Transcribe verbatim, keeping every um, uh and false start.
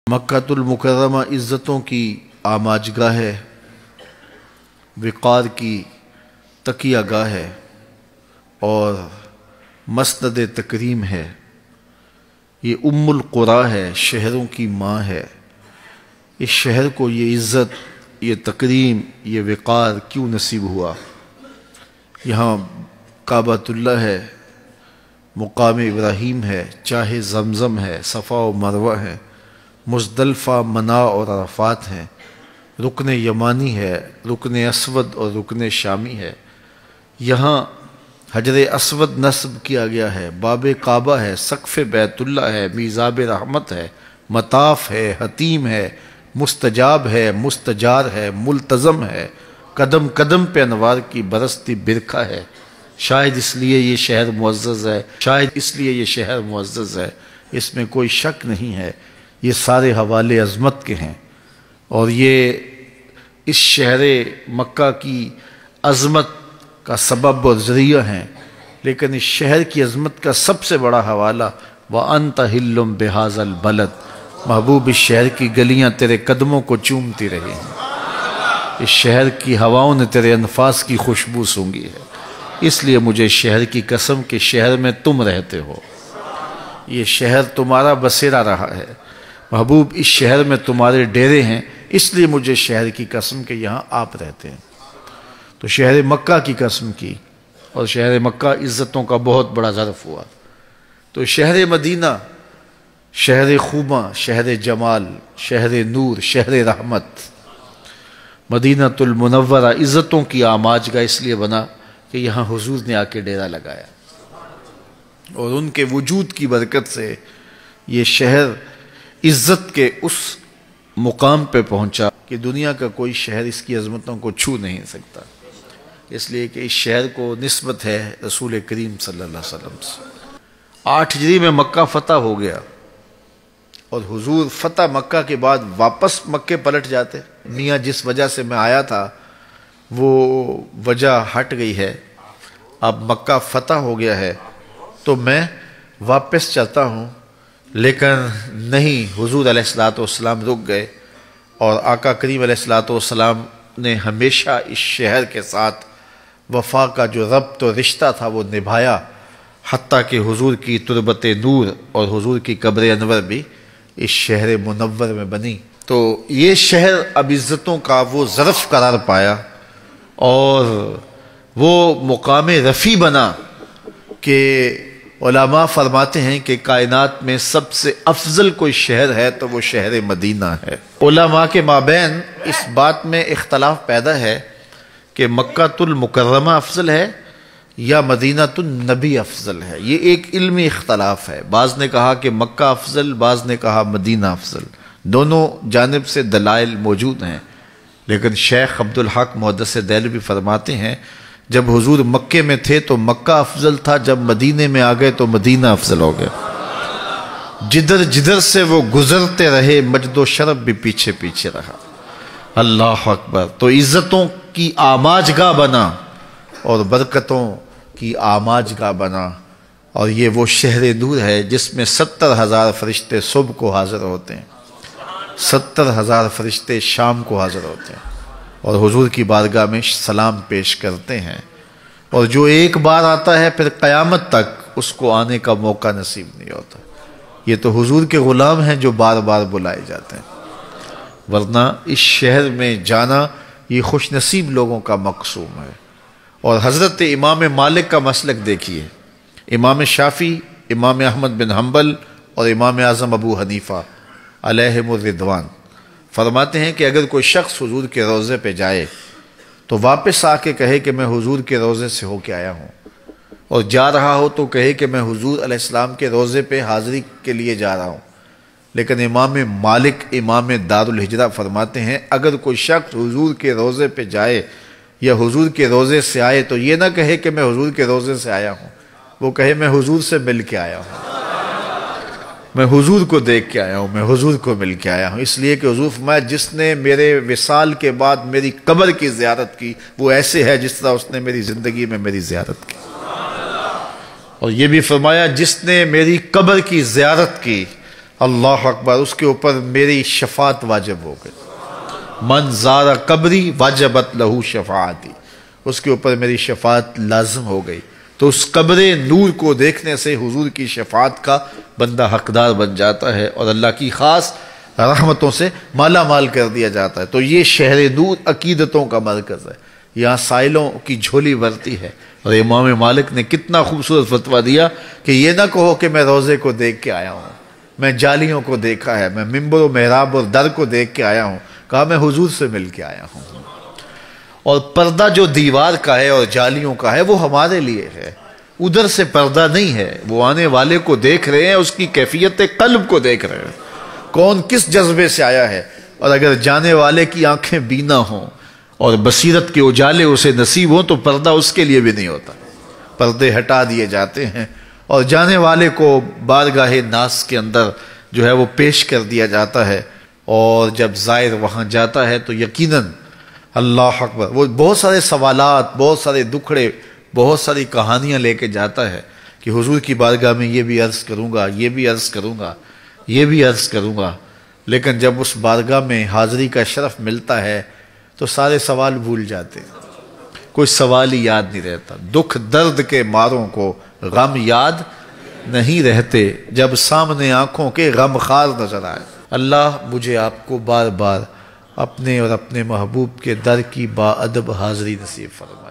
مکۃ المکرمہ عزتوں کی آماجگاہ ہے، وقار کی تکیہ گاہ ہے اور مسند تکریم ہے۔ یہ ام القریٰ ہے، شہروں کی ماں ہے۔ اس شہر کو یہ عزت، یہ تکریم، یہ وقار کیوں نصیب ہوا؟ یہاں کعبۃ اللہ ہے، مقام ابراہیم ہے، چاہے زمزم ہے، صفا و مروہ ہے، مزدلفہ، منا اور عرفات ہیں، رکن یمانی ہے، رکن اسود اور رکن شامی ہے۔ یہاں حجر اسود نصب کیا گیا ہے، باب کعبہ ہے، سقف بیت اللہ ہے، میزاب رحمت ہے، مطاف ہے، حتیم ہے، مستجاب ہے، مستجار ہے، ملتزم ہے، قدم قدم پہ انوار کی برستی برکھا ہے۔ شاید اس لیے یہ شہر معزز ہے، شاید اس لیے یہ شہر معزز ہے، اس میں کوئی شک نہیں ہے۔ یہ سارے حوالے عظمت کے ہیں اور یہ اس شہر مکہ کی عظمت کا سبب اور ذریعہ ہیں، لیکن اس شہر کی عظمت کا سب سے بڑا حوالہ وَأَنْتَ حِلٌّ بِهَذَا الْبَلَدِ، محبوب اس شہر کی گلیاں تیرے قدموں کو چومتی رہی ہیں، اس شہر کی ہواؤں نے تیرے انفاس کی خوشبو سونگھی ہے، اس لیے مجھے شہر کی قسم کہ شہر میں تم رہتے ہو، یہ شہر تمہارا بسیرا رہا ہے، محبوب اس شہر میں تمہارے ڈیرے ہیں، اس لیے مجھے شہر کی قسم کہ یہاں آپ رہتے ہیں۔ تو شہر مکہ کی قسم کی، اور شہر مکہ عزتوں کا بہت بڑا ظرف ہوا۔ تو شہر مدینہ شہر خوباں، شہر جمال، شہر نور، شہر رحمت، مدینہ المنورہ عزتوں کی آماجگاہ اس لیے بنا کہ یہاں حضور نے آ کے ڈیرا لگایا، اور ان کے وجود کی برکت سے یہ شہر عزت کے اس مقام پہ پہنچا کہ دنیا کا کوئی شہر اس کی عظمتوں کو چھو نہیں سکتا، اس لیے کہ اس شہر کو نسبت ہے رسول کریم صلی اللہ علیہ وسلم سے۔ آٹھ ہجری میں مکہ فتح ہو گیا، اور حضور فتح مکہ کے بعد واپس مکے پلٹ جاتے۔ میاں جس وجہ سے میں آیا تھا وہ وجہ ہٹ گئی ہے، اب مکہ فتح ہو گیا ہے تو میں واپس چلتا ہوں، لیکن نہیں، حضور علیہ الصلوۃ والسلام رک گئے، اور آقا کریم علیہ الصلوۃ والسلام نے ہمیشہ اس شہر کے ساتھ وفا کا جو ربط و رشتہ تھا وہ نبھایا، حتیٰ کہ حضور کی تربت نور اور حضور کی قبر انور بھی اس شہر منور میں بنی۔ تو یہ شہر اب عزتوں کا وہ ظرف قرار پایا اور وہ مقام رفیع بنا کہ علماء فرماتے ہیں کہ کائنات میں سب سے افضل کوئی شہر ہے تو وہ شہر مدینہ ہے۔ علماء کے مابین اس بات میں اختلاف پیدا ہے کہ مکۃ المکرمہ افضل ہے یا مدینہ النبی افضل ہے، یہ ایک علمی اختلاف ہے۔ بعض نے کہا کہ مکہ افضل، بعض نے کہا مدینہ افضل، دونوں جانب سے دلائل موجود ہیں، لیکن شیخ عبدالحق محدث دہلوی فرماتے ہیں جب حضور مکے میں تھے تو مکہ افضل تھا، جب مدینے میں آ گئے تو مدینہ افضل ہو گیا۔ جدھر جدھر سے وہ گزرتے رہے مجد و شرف بھی پیچھے پیچھے رہا۔ اللہ اکبر۔ تو عزتوں کی آماجگاہ بنا اور برکتوں کی آماجگاہ بنا، اور یہ وہ شہر نور ہے جس میں ستر ہزار فرشتے صبح کو حاضر ہوتے ہیں، ستر ہزار فرشتے شام کو حاضر ہوتے ہیں اور حضور کی بارگاہ میں سلام پیش کرتے ہیں، اور جو ایک بار آتا ہے پھر قیامت تک اس کو آنے کا موقع نصیب نہیں ہوتا۔ یہ تو حضور کے غلام ہیں جو بار بار بلائے جاتے ہیں، ورنہ اس شہر میں جانا یہ خوش نصیب لوگوں کا مقصوم ہے۔ اور حضرت امام مالک کا مسلک دیکھیے، امام شافعی، امام احمد بن حنبل اور امام اعظم ابو حنیفہ علیہم الرضوان فرماتے ہیں کہ اگر کوئی شخص حضور کے روضے پہ جائے تو واپس آ کے کہے کہ میں حضور کے روضے سے ہو کے آیا ہوں، اور جا رہا ہو تو کہے کہ میں حضور علیہ السلام کے روضے پہ حاضری کے لیے جا رہا ہوں۔ لیکن امام مالک، امام دار الہجرہ فرماتے ہیں اگر کوئی شخص حضور کے روضے پہ جائے یا حضور کے روضے سے آئے تو یہ نہ کہے کہ میں حضور کے روضے سے آیا ہوں، وہ کہے میں حضور سے مل کے آیا ہوں، میں حضور کو دیکھ کے آیا ہوں، میں حضور کو مل کے آیا ہوں، اس لیے کہ حضور فرمایا جس نے میرے وصال کے بعد میری قبر کی زیارت کی وہ ایسے ہے جس طرح اس نے میری زندگی میں میری زیارت کی، اور یہ بھی فرمایا جس نے میری قبر کی زیارت کی اللہ اکبر، اس کے اوپر میری شفاعت واجب ہو گئی۔ من زار قبری واجبت لہو شفاعتی، اس کے اوپر میری شفاعت لازم ہو گئی۔ تو اس قبر نور کو دیکھنے سے حضور کی شفاعت کا بندہ حقدار بن جاتا ہے اور اللہ کی خاص رحمتوں سے مالا مال کر دیا جاتا ہے۔ تو یہ شہر نور عقیدتوں کا مرکز ہے، یہاں سائلوں کی جھولی بھرتی ہے۔ اور امام مالک نے کتنا خوبصورت فتویٰ دیا کہ یہ نہ کہو کہ میں روزے کو دیکھ کے آیا ہوں، میں جالیوں کو دیکھا ہے، میں ممبر و محراب اور در کو دیکھ کے آیا ہوں، کہا میں حضور سے مل کے آیا ہوں۔ اور پردہ جو دیوار کا ہے اور جالیوں کا ہے وہ ہمارے لیے ہے، ادھر سے پردہ نہیں ہے، وہ آنے والے کو دیکھ رہے ہیں، اس کی کیفیت قلب کو دیکھ رہے ہیں، کون کس جذبے سے آیا ہے۔ اور اگر جانے والے کی آنکھیں بینا ہوں اور بصیرت کے اجالے اسے نصیب ہوں تو پردہ اس کے لیے بھی نہیں ہوتا، پردے ہٹا دیے جاتے ہیں اور جانے والے کو بارگاہ ناس کے اندر جو ہے وہ پیش کر دیا جاتا ہے۔ اور جب زائر وہاں جاتا ہے تو یقیناً اللہ اکبر وہ بہت سارے سوالات، بہت سارے دکھڑے، بہت ساری کہانیاں لے کے جاتا ہے کہ حضور کی بارگاہ میں یہ بھی عرض کروں گا، یہ بھی عرض کروں گا، یہ بھی عرض کروں گا۔ لیکن جب اس بارگاہ میں حاضری کا شرف ملتا ہے تو سارے سوال بھول جاتے ہیں، کوئی سوال ہی یاد نہیں رہتا۔ دکھ درد کے ماروں کو غم یاد نہیں رہتے، جب سامنے آنکھوں کے غم خار نظر آئے۔ اللہ مجھے آپ کو بار بار اپنے اور اپنے محبوب کے در کی با ادب حاضری نصیب فرمائے۔